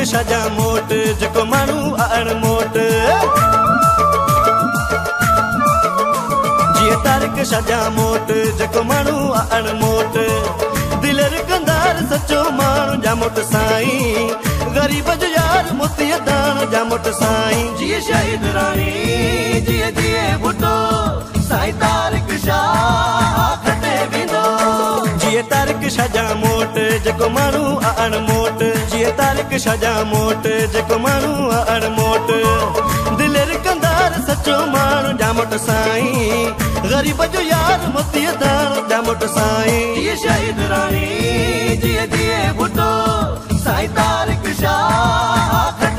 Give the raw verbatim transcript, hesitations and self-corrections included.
शाजा मोट जेको माण्हू अणमोट जीअं तारिक शाजा मोट जेको माण्हू अणमोट दिलर कंदार सचो माण्हू जा मोट साईं ग़रीब जो यार मोतीअ दान जा मोट साईं जीअं शहीद राणी जीअं जीअं भुटो साईं तारिक शाह खटे वेंदो जीअं तारिक शाजा मोट जेको माण्हू अणमोट जीअं तारिक शाजा मोट जेको माण्हू अणमोट दिलर कंदार सचो माण्हू जा मोट साईं ग़रीब जो यार मोतीअ दान जा मोट साईं जीअं शहीद राणी जीअं जीअं भुटो साईं तारिक शाह